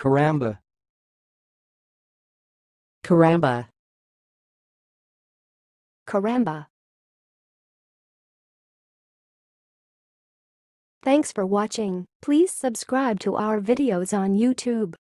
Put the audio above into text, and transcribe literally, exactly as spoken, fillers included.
caramba, caramba, caramba. Thanks for watching. Please subscribe to our videos on YouTube.